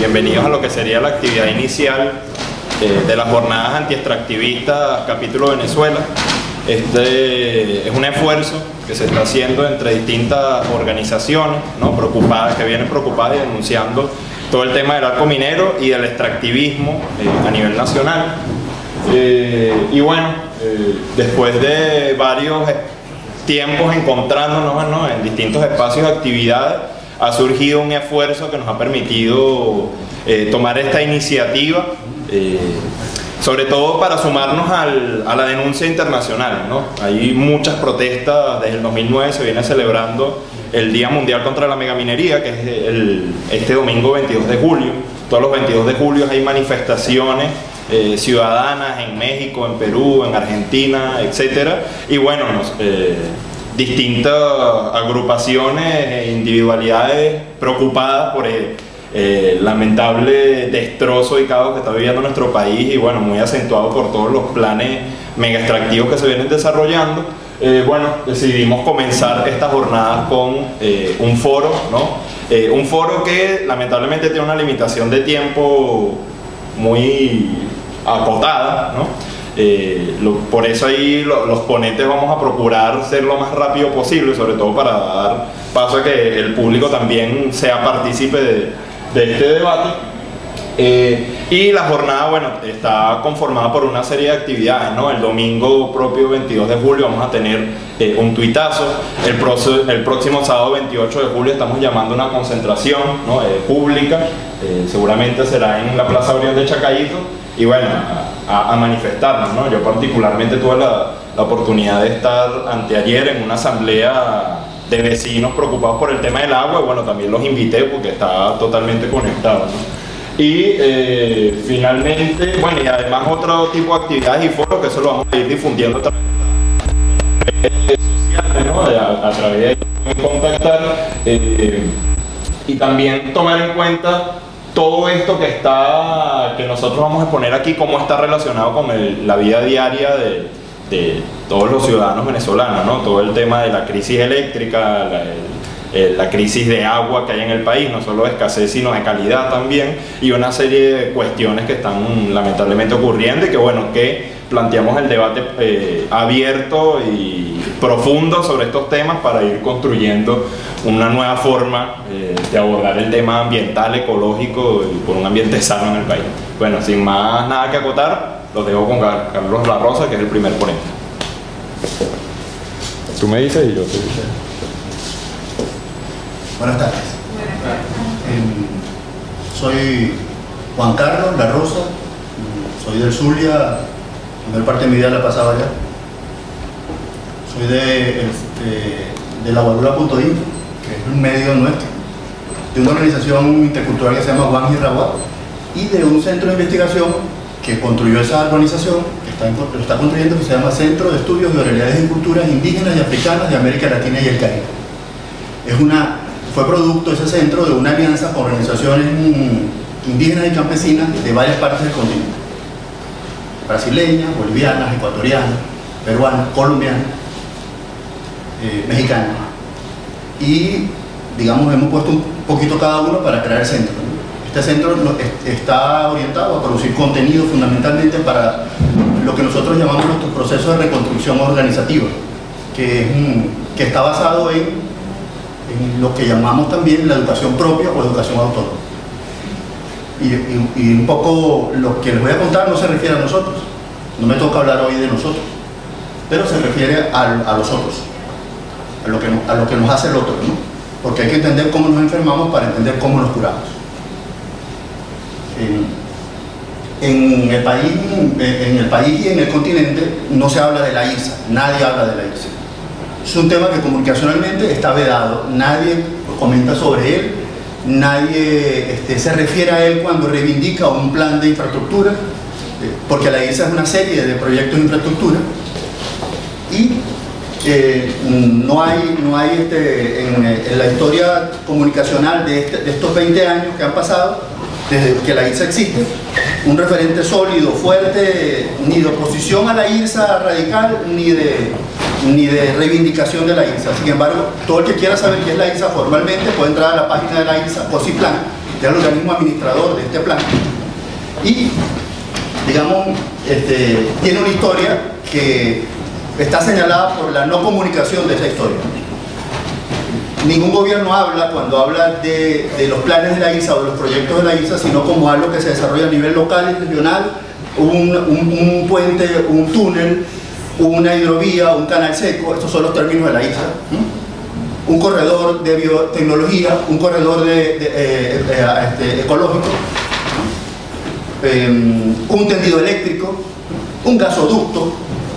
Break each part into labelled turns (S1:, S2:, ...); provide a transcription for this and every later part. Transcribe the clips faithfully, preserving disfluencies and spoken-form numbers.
S1: bienvenidos a lo que sería la actividad inicial eh, de las jornadas antiextractivistas capítulo Venezuela. Este es un esfuerzo que se está haciendo entre distintas organizaciones, ¿no?, preocupadas, que vienen preocupadas y denunciando todo el tema del arco minero y del extractivismo eh, a nivel nacional. Eh, y bueno, eh, después de varios tiempos encontrándonos, ¿no?, en distintos espacios de actividades, ha surgido un esfuerzo que nos ha permitido eh, tomar esta iniciativa, eh, sobre todo para sumarnos al, a la denuncia internacional, ¿no? Hay muchas protestas. Desde el dos mil nueve se viene celebrando el Día Mundial contra la Megaminería, que es el, este domingo veintidós de julio. Todos los veintidós de julio hay manifestaciones eh, ciudadanas en México, en Perú, en Argentina, etcétera. Y bueno, nos, eh, distintas agrupaciones e individualidades preocupadas por el eh, lamentable destrozo y caos que está viviendo nuestro país, y bueno, muy acentuado por todos los planes mega extractivos que se vienen desarrollando. Eh, bueno, decidimos comenzar estas jornadas con eh, un foro, ¿no? Eh, un foro que lamentablemente tiene una limitación de tiempo muy acotada, ¿no? Eh, lo, por eso ahí lo, los ponentes vamos a procurar ser lo más rápido posible, sobre todo para dar paso a que el público también sea partícipe de, de este debate. Eh, y la jornada, bueno, está conformada por una serie de actividades, ¿no? El domingo propio veintidós de julio vamos a tener eh, un tuitazo. El, pro, el próximo sábado veintiocho de julio estamos llamando a una concentración, ¿no?, eh, pública, eh, seguramente será en la Plaza Orión de Chacayito, y bueno, a, a manifestarnos, ¿no? Yo particularmente tuve la, la oportunidad de estar anteayer en una asamblea de vecinos preocupados por el tema del agua, y bueno, también los invité porque está totalmente conectado, ¿no? Y eh, finalmente, bueno, y además otro tipo de actividades y foros que eso lo vamos a ir difundiendo a través de redes sociales, ¿no?, a, a través de contactar, eh, y también tomar en cuenta todo esto que está, que nosotros vamos a exponer aquí, cómo está relacionado con el, la vida diaria de, de todos los ciudadanos venezolanos, ¿no? Todo el tema de la crisis eléctrica, la, el, la crisis de agua que hay en el país, no solo de escasez sino de calidad también, y una serie de cuestiones que están lamentablemente ocurriendo y que bueno, que planteamos el debate eh, abierto y profundo sobre estos temas para ir construyendo una nueva forma eh, de abordar el tema ambiental, ecológico y por un ambiente sano en el país. Bueno, sin más nada que acotar, los dejo con Carlos La Rosa, que es el primer ponente. Tú me dices y yo te digo.
S2: Buenas tardes.
S3: Buenas tardes.
S2: Eh, soy Juan Carlos La Rosa, soy del Zulia, la mayor parte de mi vida la pasaba allá. Soy de, de, de la Guadura punto info, que es un medio nuestro, de una organización intercultural que se llama Guanji Rawat, y de un centro de investigación que construyó esa organización, que está, lo está construyendo, que se llama Centro de Estudios de Oralidades y Culturas Indígenas y Africanas de América Latina y el Caribe. Es una, fue producto ese centro de una alianza con organizaciones indígenas y campesinas de varias partes del continente: brasileñas, bolivianas, ecuatorianas, peruanas, colombianas, eh, mexicanas. Y digamos, hemos puesto un poquito cada uno para crear el centro, ¿no? Este centro está orientado a producir contenido fundamentalmente para lo que nosotros llamamos nuestro proceso de reconstrucción organizativa, que, es, que está basado en, en lo que llamamos también la educación propia o educación autónoma. Y, y, y un poco lo que les voy a contar no se refiere a nosotros, no me toca hablar hoy de nosotros, pero se refiere a, a los otros, a lo, que, a lo que nos hace el otro, ¿no? Porque hay que entender cómo nos enfermamos para entender cómo nos curamos. En, en, el país, en el país y en el continente no se habla de la I R S A, nadie habla de la I R S A. Es un tema que comunicacionalmente está vedado, nadie comenta sobre él, nadie este, se refiere a él cuando reivindica un plan de infraestructura, porque la I R S A es una serie de proyectos de infraestructura, y eh, no hay, no hay este, en, en la historia comunicacional de, este, de estos veinte años que han pasado, desde que la I R S A existe, un referente sólido, fuerte, ni de oposición a la I R S A radical, ni de, ni de reivindicación de la I R S A. Sin embargo, todo el que quiera saber qué es la I R S A formalmente puede entrar a la página de la I R S A, COSIPLAN, que es el organismo administrador de este plan, y, digamos, este, tiene una historia que está señalada por la no comunicación de esa historia. Ningún gobierno habla, cuando habla de, de los planes de la I S A o de los proyectos de la I S A, sino como algo que se desarrolla a nivel local y regional, un, un, un puente, un túnel, una hidrovía, un canal seco. Estos son los términos de la I S A. ¿Mm? Un corredor de biotecnología, un corredor de, de, eh, eh, este, ecológico, eh, un tendido eléctrico, un gasoducto,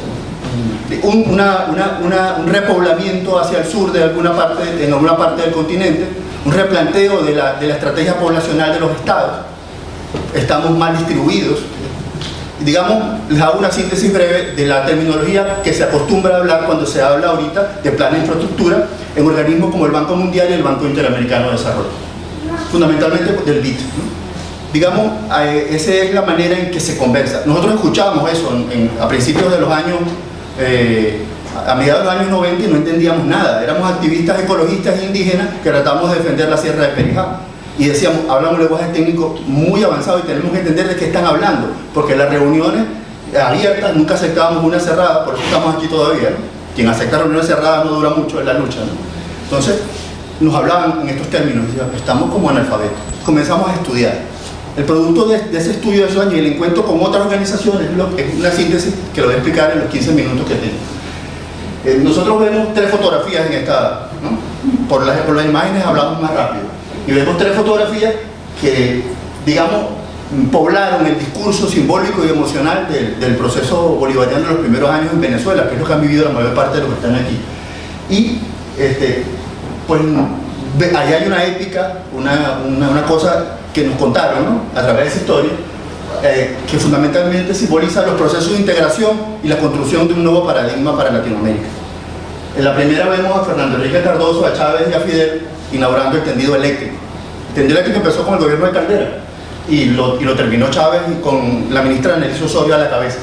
S2: un, una, una, una, un repoblamiento hacia el sur de alguna parte, en alguna parte del continente, un replanteo de la, de la estrategia poblacional de los estados. Estamos mal distribuidos. Digamos, les hago una síntesis breve de la terminología que se acostumbra a hablar cuando se habla ahorita de plan de infraestructura en organismos como el Banco Mundial y el Banco Interamericano de Desarrollo, fundamentalmente del B I T, ¿no? Digamos, eh, esa es la manera en que se conversa. Nosotros escuchábamos eso en, en, a principios de los años, eh, a mediados de los años noventa, y no entendíamos nada. Éramos activistas ecologistas e indígenas que tratábamos de defender la Sierra de Perijá. Y decíamos, hablamos un lenguaje técnico muy avanzado y tenemos que entender de qué están hablando, porque las reuniones abiertas nunca aceptábamos una cerrada, por eso estamos aquí todavía, ¿no? Quien acepta reuniones cerradas no dura mucho en la lucha, ¿no? Entonces, nos hablaban en estos términos, decían, estamos como analfabetos. Comenzamos a estudiar. El producto de, de ese estudio de esos años y el encuentro con otras organizaciones es una síntesis que lo voy a explicar en los quince minutos que tengo. Eh, nosotros vemos tres fotografías en esta, ¿no? Por las, por las imágenes hablamos más rápido. Y vemos tres fotografías que, digamos, poblaron el discurso simbólico y emocional del, del proceso bolivariano de los primeros años en Venezuela, que es lo que han vivido la mayor parte de los que están aquí. Y, este, pues, ahí hay una épica, una, una, una cosa que nos contaron, ¿no? A través de esa historia, eh, que fundamentalmente simboliza los procesos de integración y la construcción de un nuevo paradigma para Latinoamérica. En la primera vemos a Fernando Enrique Cardoso, a Chávez y a Fidel inaugurando el tendido eléctrico. El tendido eléctrico empezó con el gobierno de Caldera y lo, y lo terminó Chávez con la ministra Nelly Osorio a la cabeza.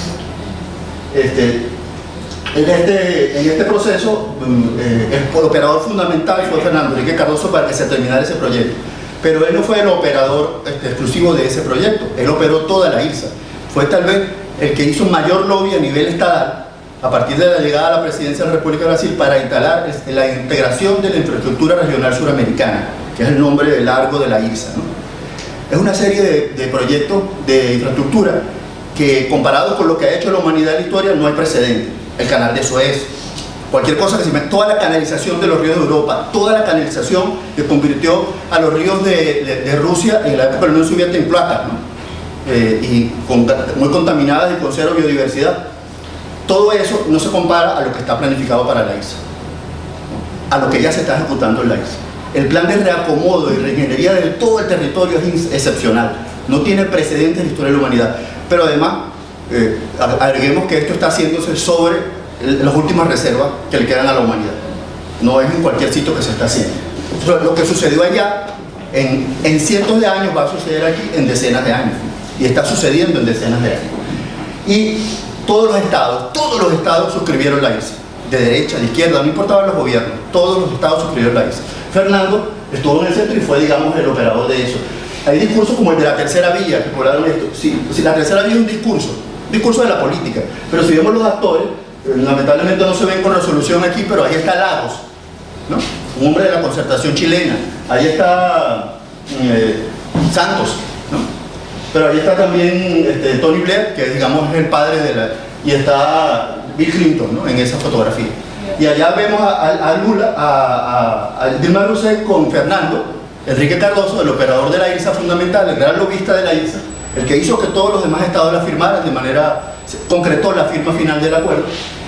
S2: Este, en, este, en este proceso, eh, el operador fundamental fue Fernando Enrique Cardoso para que se terminara ese proyecto. Pero él no fue el operador este, exclusivo de ese proyecto, él operó toda la I R S A. Fue tal vez el que hizo mayor lobby a nivel estatal a partir de la llegada a la presidencia de la República de Brasil para instalar la integración de la infraestructura regional suramericana, que es el nombre largo de la I R S A, ¿no? Es una serie de, de proyectos de infraestructura que, comparados con lo que ha hecho la humanidad en la historia, no hay precedente. El canal de Suez, cualquier cosa que se meta, toda la canalización de los ríos de Europa, toda la canalización que convirtió a los ríos de, de, de Rusia en la época de la Unión Soviética en placas, ¿no? eh, y con, muy contaminadas y con cero biodiversidad. Todo eso no se compara a lo que está planificado para la I R S A, ¿no? A lo que ya se está ejecutando en la I R S A. El plan de reacomodo y reingeniería de todo el territorio es excepcional, no tiene precedentes en la historia de la humanidad. Pero además, eh, agreguemos que esto está haciéndose sobre las últimas reservas que le quedan a la humanidad, no es en cualquier sitio que se está haciendo. Entonces, lo que sucedió allá en, en cientos de años va a suceder aquí en decenas de años, y está sucediendo en decenas de años. Y todos los estados, todos los estados suscribieron la I R S A, de derecha, de izquierda, no importaban los gobiernos, todos los estados suscribieron la I R S A. Fernando estuvo en el centro y fue, digamos, el operador de eso. Hay discursos como el de la tercera vía, que poblaron esto. Sí, sí, la tercera vía es un discurso, un discurso de la política, pero si vemos los actores, lamentablemente no se ven con resolución aquí, pero ahí está Lagos, ¿no? Un hombre de la concertación chilena. Ahí está eh, Santos, ¿no? Pero ahí está también este, Tony Blair, que digamos es el padre de la... Y está Bill Clinton, ¿no? En esa fotografía. Y allá vemos a, a, a Lula, a, a, a Dilma Rousseff con Fernando Enrique Cardoso, el operador de la I R S A fundamental, el gran lobista de la I R S A, el que hizo que todos los demás estados la firmaran, de manera, concretó la firma final del acuerdo.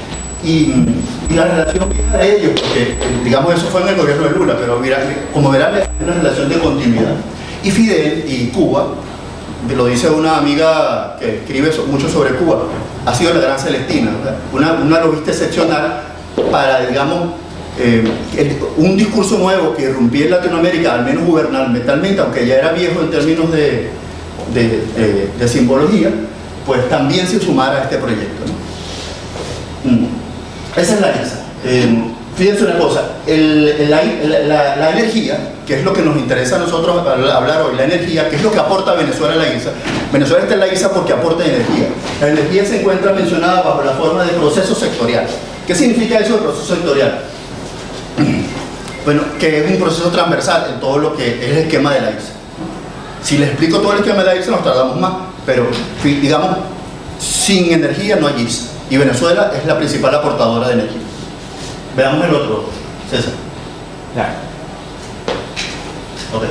S2: Y, y la relación de ellos, porque digamos eso fue en el gobierno de Lula, pero mira, como verán es una relación de continuidad. Y Fidel y Cuba, lo dice una amiga que escribe mucho sobre Cuba, ha sido la gran Celestina, una, una lobista excepcional para, digamos, eh, el, un discurso nuevo que irrumpía en Latinoamérica, al menos gubernamentalmente, aunque ya era viejo en términos de, de, de, de simbología, pues también se sumara a este proyecto, ¿no? Mm. Esa es la I R S A. Eh, fíjense una cosa, el, el, la, la, la energía, que es lo que nos interesa a nosotros hablar hoy, la energía, que es lo que aporta a Venezuela a la I S A. Venezuela está en la I S A porque aporta energía. La energía se encuentra mencionada bajo la forma de proceso sectorial. ¿Qué significa eso de proceso sectorial? Bueno, que es un proceso transversal en todo lo que es el esquema de la I S A. Si les explico todo el esquema de la I S A nos tardamos más, pero digamos, sin energía no hay I S A. Y Venezuela es la principal aportadora de energía. Veamos el otro, César.
S3: Ya.
S2: Ok.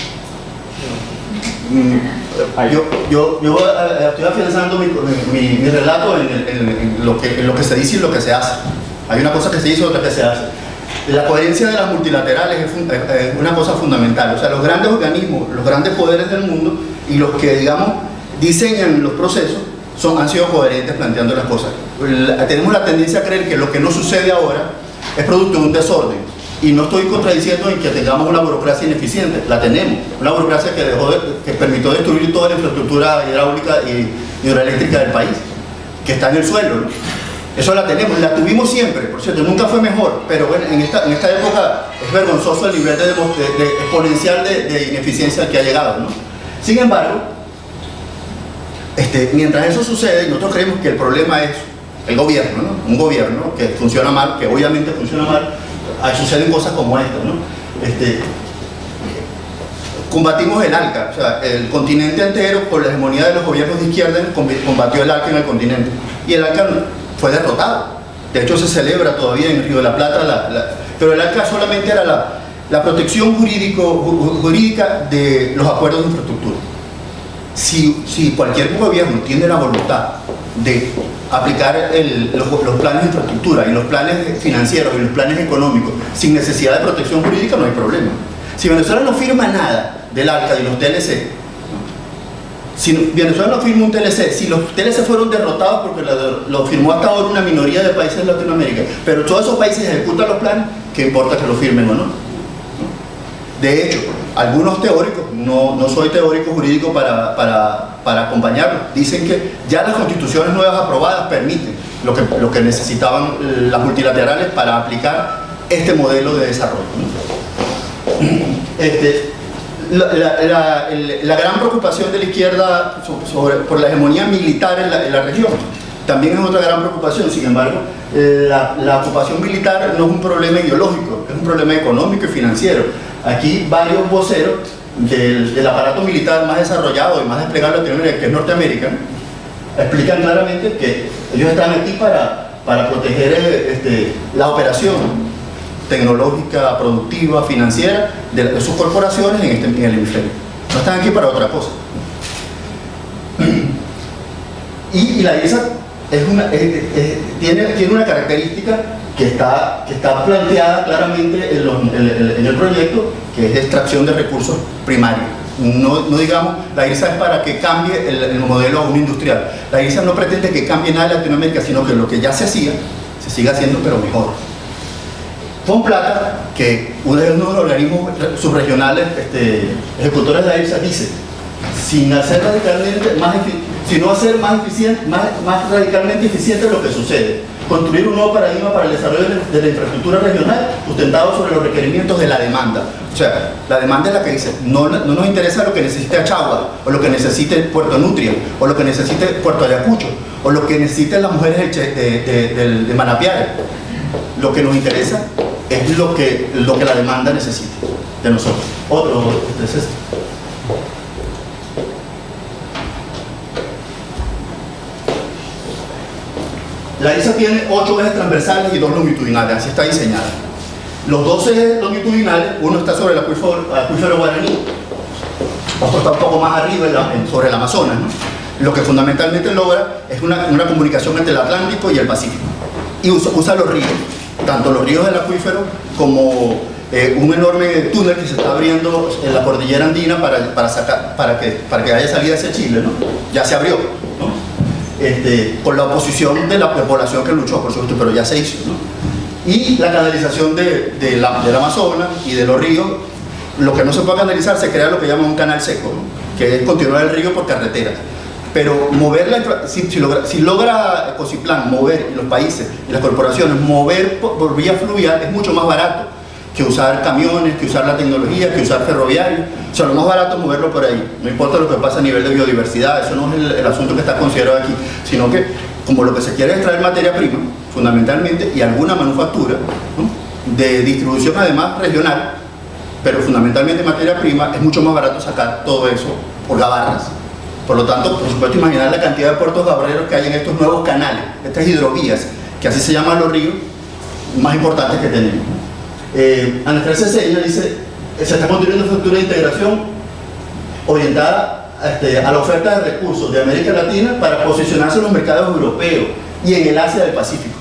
S2: Yo, yo, yo eh, estoy afianzando mi, mi, mi relato en, el, en, en, lo que, en lo que se dice y lo que se hace. Hay una cosa que se dice y otra que se hace. La coherencia de las multilaterales es, es una cosa fundamental. O sea, los grandes organismos, los grandes poderes del mundo y los que, digamos, diseñan los procesos son, han sido coherentes planteando las cosas. La, tenemos la tendencia a creer que lo que no sucede ahora es producto de un desorden. Y no estoy contradiciendo en que tengamos una burocracia ineficiente, la tenemos. Una burocracia que, dejó de, que permitió destruir toda la infraestructura hidráulica y hidroeléctrica del país, que está en el suelo, ¿no? Eso la tenemos, la tuvimos siempre, por cierto, nunca fue mejor, pero bueno, en esta, en esta época es vergonzoso el nivel de, de, de exponencial de, de ineficiencia al que ha llegado, ¿no? Sin embargo, este, mientras eso sucede, nosotros creemos que el problema es el gobierno, ¿no? Un gobierno que funciona mal, que obviamente funciona mal, suceden cosas como esta, ¿no? Este, combatimos el ALCA, o sea, el continente entero, por la hegemonía de los gobiernos de izquierda, combatió el ALCA en el continente, y el ALCA fue derrotado. De hecho, se celebra todavía en el Río de la Plata, la, la, pero el ALCA solamente era la, la protección jurídico, jurídica de los acuerdos de infraestructura. Si, si cualquier gobierno tiene la voluntad de aplicar el, los, los planes de infraestructura y los planes financieros y los planes económicos sin necesidad de protección jurídica, no hay problema. Si Venezuela no firma nada del ALCA y los T L C, si Venezuela no firma un T L C, si los T L C fueron derrotados porque lo, lo firmó hasta ahora una minoría de países de Latinoamérica, pero todos esos países ejecutan los planes, ¿qué importa que lo firmen o no? De hecho, algunos teóricos, no, no soy teórico jurídico para, para, para acompañarlos, dicen que ya las constituciones nuevas aprobadas permiten lo que, lo que necesitaban las multilaterales para aplicar este modelo de desarrollo, ¿no? Este, la, la, la, la gran preocupación de la izquierda sobre, por la hegemonía militar en la, en la región también es otra gran preocupación. Sin embargo, la, la ocupación militar no es un problema ideológico, es un problema económico y financiero. Aquí varios voceros del, del aparato militar más desarrollado y más desplegado en Latinoamérica, que es Norteamérica, explican claramente que ellos están aquí para, para proteger este, la operación tecnológica, productiva, financiera de, de sus corporaciones en, este, en el hemisferio. No están aquí para otra cosa. Y, y la I S A es una, es, es, tiene, tiene una característica que está, que está planteada claramente en, los, en, en el proyecto, que es extracción de recursos primarios. No, no digamos, la I S A es para que cambie el, el modelo a un industrial. La I S A no pretende que cambie nada en Latinoamérica, sino que lo que ya se hacía, se siga haciendo, pero mejor. Fonplata, que uno de los organismos subregionales este, ejecutores de la I S A, dice, sin hacer radicalmente más sino hacer más, eficiente, más, más radicalmente eficiente lo que sucede, construir un nuevo paradigma para el desarrollo de la infraestructura regional sustentado sobre los requerimientos de la demanda. O sea, la demanda es la que dice, no, no nos interesa lo que necesite Achagua, o lo que necesite Puerto Nutria, o lo que necesite Puerto Ayacucho, o lo que necesiten las mujeres de, de, de, de Manapiare. Lo que nos interesa es lo que, lo que la demanda necesita de nosotros. Otro, este es este. La I S A tiene ocho ejes transversales y dos longitudinales, así está diseñada. Los dos ejes longitudinales, uno está sobre el acuífero, acuífero guaraní, otro está un poco más arriba en la, en, sobre el Amazonas, ¿no? Lo que fundamentalmente logra es una, una comunicación entre el Atlántico y el Pacífico. Y usa, usa los ríos, tanto los ríos del acuífero como eh, un enorme túnel que se está abriendo en la cordillera andina para, para, sacar, para, que, para que haya salida hacia Chile, ¿no? Ya se abrió, ¿no? Este, con la oposición de la de población que luchó, por supuesto, pero ya se hizo, ¿no? Y la canalización de, de la, del Amazonas y de los ríos, lo que no se puede canalizar, se crea lo que llaman un canal seco, ¿no? Que es continuar el río por carreteras. Pero mover la, si, si, logra, si logra Ecociplan mover, y los países y las corporaciones, mover por, por vía fluvial es mucho más barato que usar camiones, que usar la tecnología, que usar ferroviario. O sea, lo más barato es moverlo por ahí. No importa lo que pasa a nivel de biodiversidad, eso no es el, el asunto que está considerado aquí, sino que como lo que se quiere es extraer materia prima, fundamentalmente, y alguna manufactura, ¿no?, de distribución además regional, pero fundamentalmente materia prima, es mucho más barato sacar todo eso por gabarras. Por lo tanto, por supuesto, imaginar la cantidad de puertos gabarreros que hay en estos nuevos canales, estas hidrovías, que así se llaman los ríos más importantes que tenemos. Eh, Anastasia Seña dice, se está construyendo una estructura de integración orientada este, a la oferta de recursos de América Latina para posicionarse en los mercados europeos y en el Asia del Pacífico.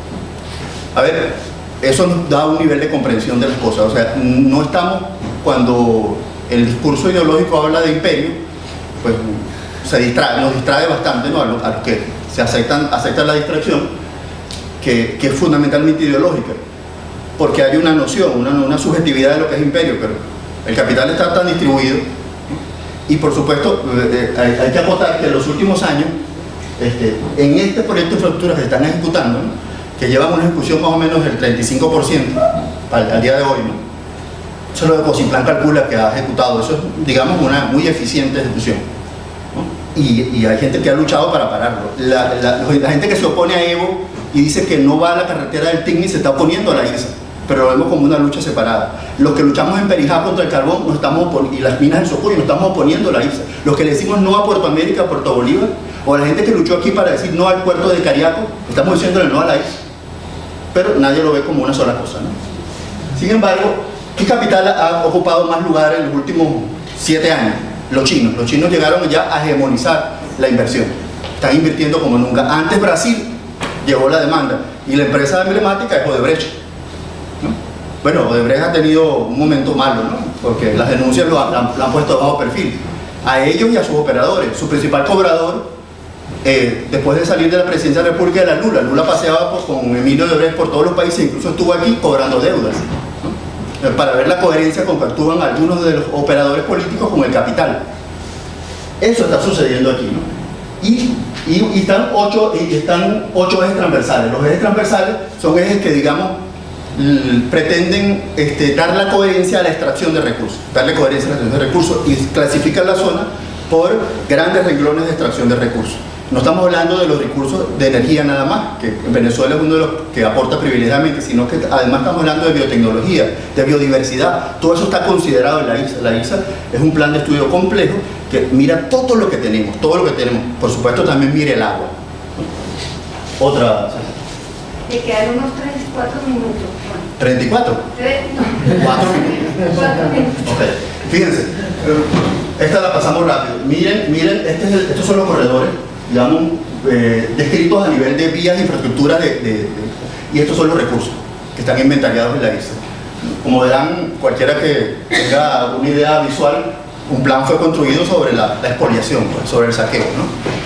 S2: A ver, eso nos da un nivel de comprensión de las cosas. O sea, no estamos, cuando el discurso ideológico habla de imperio, pues se distrae, nos distrae bastante, ¿no?, a los, a los que se aceptan, aceptan la distracción, que, que es fundamentalmente ideológica, porque hay una noción, una, una subjetividad de lo que es imperio, pero el capital está tan distribuido, y por supuesto eh, hay, hay que acotar que en los últimos años, este, en este proyecto de infraestructura que se están ejecutando, ¿no?, que llevan una ejecución más o menos del treinta y cinco por ciento al, al día de hoy, ¿no?, eso es lo que Ecociplan calcula que ha ejecutado. Eso es, digamos, una muy eficiente ejecución, ¿no? y, y hay gente que ha luchado para pararlo. La, la, la gente que se opone a Evo y dice que no va a la carretera del Tigni se está oponiendo a la I R S A, pero lo vemos como una lucha separada. Los que luchamos en Perijá contra el carbón nos estamos y las minas en Socorro nos estamos oponiendo a la I R S A. Los que le decimos no a Puerto América, a Puerto Bolívar, o a la gente que luchó aquí para decir no al puerto de Cariaco, estamos diciéndole no a la I R S A, pero nadie lo ve como una sola cosa, ¿no? Sin embargo, ¿qué capital ha ocupado más lugar en los últimos siete años? Los chinos. Los chinos llegaron ya a hegemonizar la inversión. Están invirtiendo como nunca. Antes Brasil llevó la demanda y la empresa emblemática es Odebrecht, ¿no? Bueno, Odebrecht ha tenido un momento malo, ¿no?, porque las denuncias lo han, lo han puesto bajo perfil. A ellos y a sus operadores. Su principal cobrador, eh, después de salir de la presidencia de la República, era Lula. Lula paseaba por, con Emilio Odebrecht por todos los países, incluso estuvo aquí cobrando deudas, ¿no?, para ver la coherencia con que actúan algunos de los operadores políticos con el capital. Eso está sucediendo aquí, ¿no? Y, y, y, están ocho, y están ocho ejes transversales. Los ejes transversales son ejes que, digamos, pretenden este, dar la coherencia a la extracción de recursos, darle coherencia a la extracción de recursos, y clasifican la zona por grandes renglones de extracción de recursos. No estamos hablando de los recursos de energía nada más, que en Venezuela es uno de los que aporta privilegiadamente, sino que además estamos hablando de biotecnología, de biodiversidad. Todo eso está considerado en la I R S A. La I R S A es un plan de estudio complejo que mira todo lo que tenemos, todo lo que tenemos. Por supuesto también mira el agua. Otra.
S3: Te quedan unos tres, cuatro minutos.
S2: ¿treinta y cuatro?
S3: Tres, no.
S2: cuatro minutos.
S3: cuatro minutos.
S2: Ok, fíjense, esta la pasamos rápido. Miren, miren, este es el, estos son los corredores, digamos, eh, descritos a nivel de vías de infraestructura de, de, de, y estos son los recursos que están inventariados en la I R S A. Como verán, cualquiera que tenga una idea visual, un plan fue construido sobre la, la expoliación, pues, sobre el saqueo, ¿no?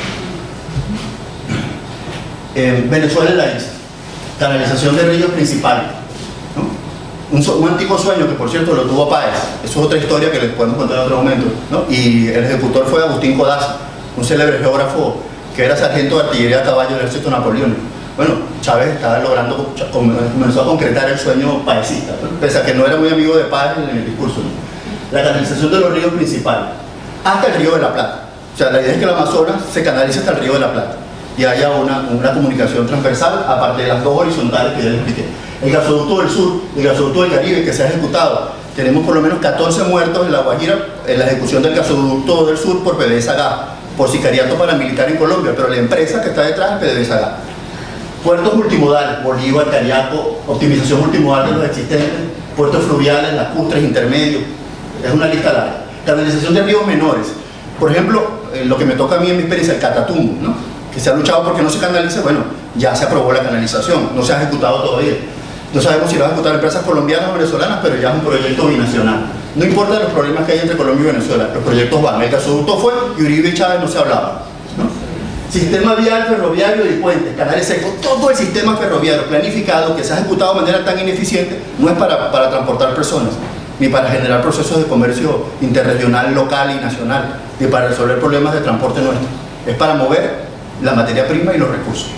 S2: Eh, Venezuela y la I R S A, canalización de ríos principales, ¿no? Un, un antiguo sueño que, por cierto, lo tuvo Páez. Eso es otra historia que les podemos contar en otro momento, ¿no? Y el ejecutor fue Agustín Codazzi, un célebre geógrafo que era sargento de artillería a caballo del ejército napoleónico. Bueno, Chávez estaba logrando, comenzó a concretar el sueño paecista, ¿no?, pese a que no era muy amigo de Páez en el discurso, ¿no? La canalización de los ríos principales hasta el río de la Plata. O sea, la idea es que el Amazonas se canalice hasta el río de la Plata y haya una, una comunicación transversal, aparte de las dos horizontales que ya les expliqué. El gasoducto del sur, el gasoducto del Caribe que se ha ejecutado, tenemos por lo menos catorce muertos en La Guajira en la ejecución del gasoducto del sur por PDVSA, por sicariato paramilitar en Colombia, pero la empresa que está detrás es PDVSA. Puertos multimodales, Bolívar, Cariaco, optimización multimodal de los existentes, puertos fluviales, lacustres, intermedios, es una lista larga. Canalización de ríos menores, por ejemplo, eh, lo que me toca a mí en mi experiencia, el Catatumbo, ¿no?, que se ha luchado porque no se canalice. Bueno, ya se aprobó la canalización, no se ha ejecutado todavía. No sabemos si lo van a ejecutar empresas colombianas o venezolanas, pero ya es un proyecto binacional. No importa los problemas que hay entre Colombia y Venezuela, los proyectos van. El gasoducto fue y Uribe y Chávez no se hablaban, ¿no? Sistema vial, ferroviario y puentes, canales secos, todo el sistema ferroviario planificado que se ha ejecutado de manera tan ineficiente no es para, para transportar personas, ni para generar procesos de comercio interregional, local y nacional, ni para resolver problemas de transporte nuestro. es para mover la materia prima y los recursos.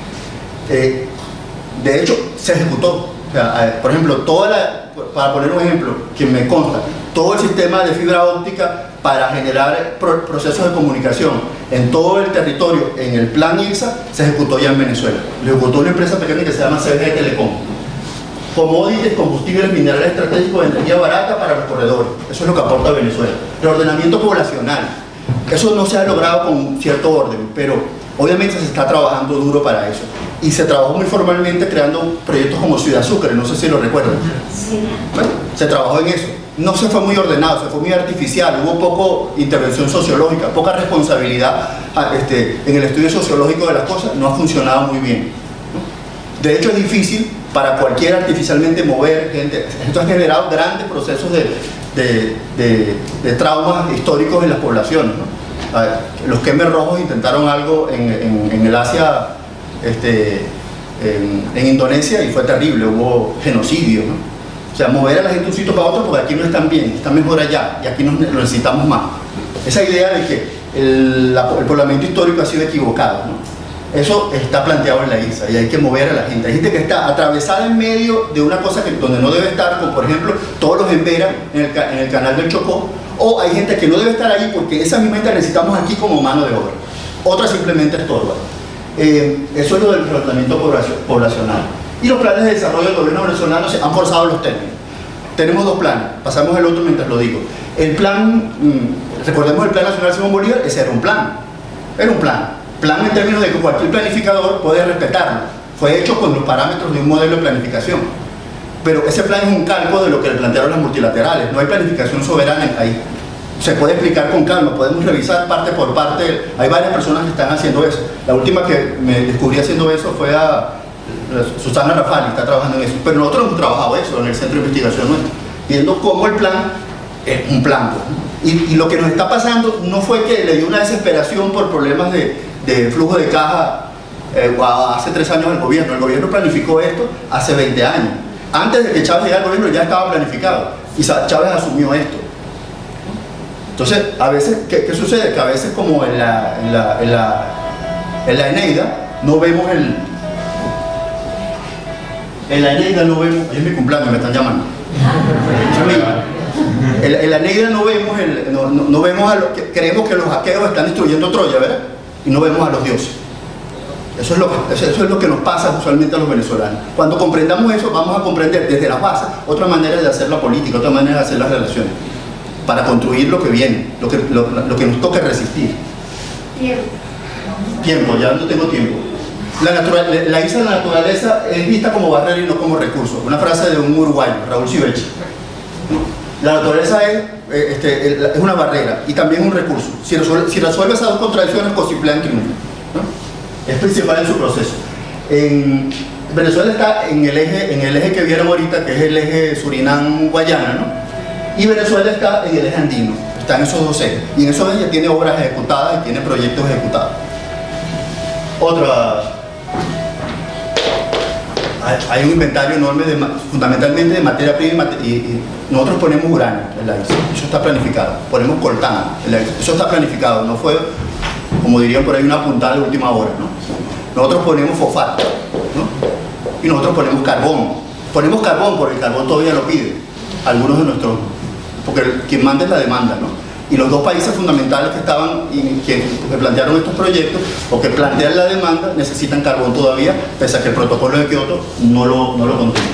S2: Eh, de hecho, se ejecutó. O sea, por ejemplo, toda la, para poner un ejemplo que me consta, todo el sistema de fibra óptica para generar pro procesos de comunicación en todo el territorio, en el plan I R S A, se ejecutó ya en Venezuela. Lo ejecutó una empresa pequeña que se llama C G Telecom. Commodities, combustibles minerales estratégicos de energía barata para los corredores. Eso es lo que aporta Venezuela. Reordenamiento poblacional. Eso no se ha logrado con cierto orden, pero obviamente se está trabajando duro para eso. Y se trabajó muy formalmente creando proyectos como Ciudad Sucre, no sé si lo recuerdan.
S3: Sí.
S2: Bueno, se trabajó en eso. No se fue muy ordenado, se fue muy artificial, hubo poco intervención sociológica, poca responsabilidad este, en el estudio sociológico de las cosas, no ha funcionado muy bien. De hecho es difícil para cualquiera artificialmente mover gente. Esto ha generado grandes procesos de, de, de, de traumas históricos en las poblaciones, ¿no? Los Khmer Rojos intentaron algo en, en, en el Asia, este, en, en Indonesia, y fue terrible, hubo genocidio, ¿no? O sea, mover a la gente de un sitio para otro porque aquí no están bien, están mejor allá y aquí nos, lo necesitamos más. Esa idea de que el, la, el poblamiento histórico ha sido equivocado, ¿no? Eso está planteado en la I R S A y hay que mover a la gente. Hay gente que está atravesada en medio de una cosa que, donde no debe estar, como por ejemplo todos los Embera en el, en el canal del Chocó, o hay gente que no debe estar ahí porque esa misma gente la necesitamos aquí como mano de obra. Otra simplemente estorba. Eh, eso es lo del reordenamiento poblacional. Y los planes de desarrollo del gobierno venezolano se han forzado los términos. Tenemos dos planes, pasamos el otro mientras lo digo. El plan, mmm, recordemos el Plan Nacional Simón Bolívar, ese era un plan. Era un plan. Plan en términos de que cualquier planificador puede respetarlo. Fue hecho con los parámetros de un modelo de planificación. Pero ese plan es un calco de lo que le plantearon las multilaterales. No hay planificación soberana ahí. Se puede explicar con calma, podemos revisar parte por parte. Hay varias personas que están haciendo eso. La última que me descubrí haciendo eso fue a Susana Rafali, está trabajando en eso. Pero nosotros hemos trabajado eso en el Centro de Investigación nuestro, viendo cómo el plan es un plan. Y, y lo que nos está pasando no fue que le dio una desesperación por problemas de, de flujo de caja eh, hace tres años al gobierno. El gobierno planificó esto hace veinte años. Antes de que Chávez llegara al gobierno ya estaba planificado y Chávez asumió esto. Entonces, a veces, ¿qué, qué sucede? Que a veces, como en la, en la, en la, en la Eneida, no vemos el... En la Eneida no vemos... Es mi cumpleaños, me están llamando. En, en la Eneida no vemos, el, no, no, no vemos a los... Que, creemos que los aqueos están destruyendo Troya, ¿verdad? Y no vemos a los dioses. Eso es, lo que, eso, eso es lo que nos pasa usualmente a los venezolanos. Cuando comprendamos eso, vamos a comprender desde las bases otra manera de hacer la política, otra manera de hacer las relaciones, para construir lo que viene, lo que, lo, lo que nos toca resistir.
S3: Tiempo.
S2: Tiempo, ya no tengo tiempo. La, natural, la isla de la naturaleza es vista como barrera y no como recurso. Una frase de un uruguayo, Raúl Sivechi. La naturaleza es, este, es una barrera y también un recurso. Si resuelve, si resuelve esas dos contradicciones, Cosiplan triunfa, ¿no? Es principal en su proceso. En Venezuela está en el eje, en el eje que vieron ahorita, que es el eje Surinam-Guayana, ¿no? Y Venezuela está en el eje andino, está en esos dos ejes. Y en esos ejes tiene obras ejecutadas y tiene proyectos ejecutados. Otra... Hay un inventario enorme, de, fundamentalmente de materia prima, y, y nosotros ponemos uranio en la isla, eso está planificado. Ponemos coltán en la isla, eso está planificado, no fue, como dirían por ahí, una puntada de última hora, ¿no? Nosotros ponemos fosfato, ¿no? Y nosotros ponemos carbón. Ponemos carbón porque el carbón todavía lo pide, algunos de nuestros, porque el, quien manda es la demanda, ¿no? Y los dos países fundamentales que estaban y que, que plantearon estos proyectos o que plantean la demanda necesitan carbón todavía, pese a que el protocolo de Kioto no lo, no lo contiene.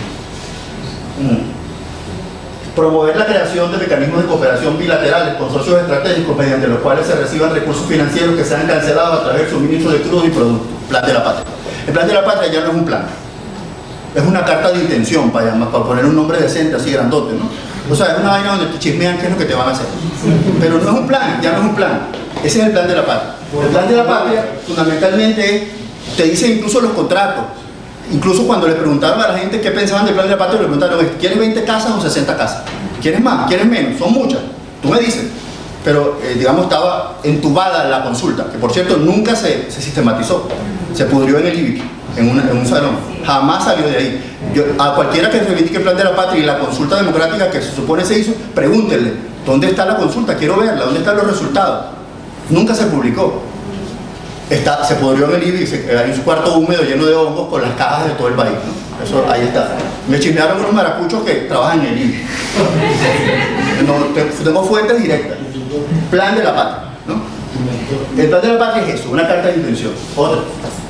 S2: Mm. Promover la creación de mecanismos de cooperación bilaterales, consorcios estratégicos mediante los cuales se reciban recursos financieros que sean cancelados a través del suministro de crudo y productos. Plan de la patria. El plan de la patria ya no es un plan, es una carta de intención, para, llamar, para poner un nombre decente, así grandote, ¿no? O sea, es una vaina donde te chismean qué es lo que te van a hacer. Pero no es un plan, ya no es un plan. Ese es el plan de la patria. El plan de la patria, fundamentalmente, es, te dice incluso los contratos. Incluso cuando le preguntaron a la gente qué pensaban del plan de la patria, le preguntaron, ¿quieres veinte casas o sesenta casas? ¿Quieres más? ¿Quieres menos? Son muchas. Tú me dices. Pero, eh, digamos, estaba entubada la consulta, que por cierto nunca se, se sistematizó. Se pudrió en el I B I C, en, una, en un salón. Jamás salió de ahí. Yo, a cualquiera que reivindique el plan de la patria y la consulta democrática que se supone se hizo, pregúntenle, ¿dónde está la consulta? Quiero verla, ¿dónde están los resultados? Nunca se publicó. está, se pudrió en el I B I, se, hay un cuarto húmedo lleno de hongos con las cajas de todo el país, ¿no? Eso ahí está. Me chismearon unos maracuchos que trabajan en el I B I. No, tengo fuentes directas. Plan de la patria, ¿no? El plan de la patria es eso, una carta de intención. Otra.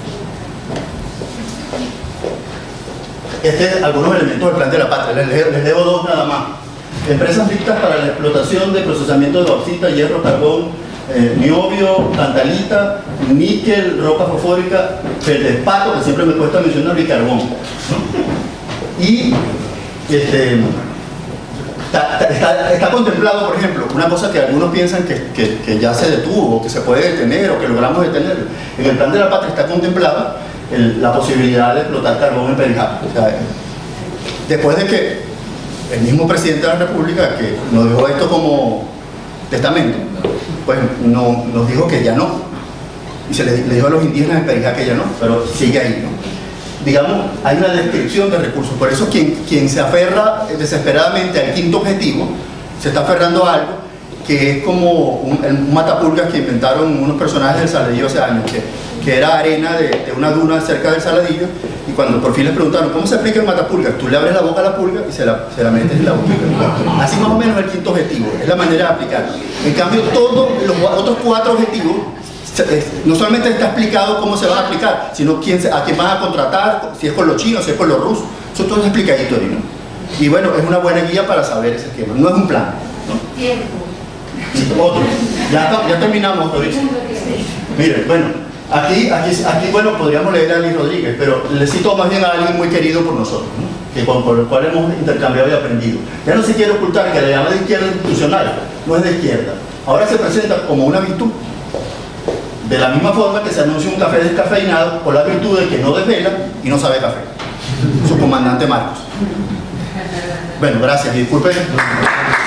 S2: Este es algunos elementos del plan de la patria, les leo, les leo dos nada más. Empresas listas para la explotación de procesamiento de bauxita, hierro, carbón, eh, niobio, tantalita, níquel, roca fosfórica, feldespato, que siempre me cuesta mencionar, y carbón, ¿no? Y este, está, está, está contemplado, por ejemplo, una cosa que algunos piensan que, que, que ya se detuvo, que se puede detener o que logramos detenerlo. En el plan de la patria está contemplada el, la posibilidad de explotar carbón en Perijá. O sea, después de que el mismo presidente de la República, que nos dejó esto como testamento, pues no, nos dijo que ya no. Y se le, le dijo a los indígenas de Perijá que ya no, pero sigue ahí, ¿no? Digamos, hay una descripción de recursos. Por eso quien, quien se aferra desesperadamente al quinto objetivo, se está aferrando a algo que es como un, un matapulgas que inventaron unos personajes del Saladillo hace años, que, que era arena de, de una duna cerca del Saladillo, y cuando por fin les preguntaron ¿cómo se aplica el matapulgas? Tú le abres la boca a la pulga y se la, se la metes en la boca. Así más o menos es el quinto objetivo, es la manera de aplicarlo. En cambio, todos los otros cuatro objetivos no solamente está explicado cómo se van a aplicar, sino quién se, a quién van a contratar, si es con los chinos, si es con los rusos. Eso todo es explicadito ahí, ¿no? Y bueno, es una buena guía para saber ese esquema. No es un plan, ¿no?
S3: Tiempo.
S2: Otro. Ya, ya terminamos, Doris. Miren, bueno, aquí, aquí, aquí, bueno, podríamos leer a Ali Rodríguez, pero le cito más bien a alguien muy querido por nosotros, ¿no? Que con, por el cual hemos intercambiado y aprendido. Ya no se quiere ocultar que le llama de izquierda institucional, no es de izquierda. Ahora se presenta como una virtud. De la misma forma que se anuncia un café descafeinado por la virtud de que no desvela y no sabe café. Su comandante Marcos. Bueno, gracias y disculpen.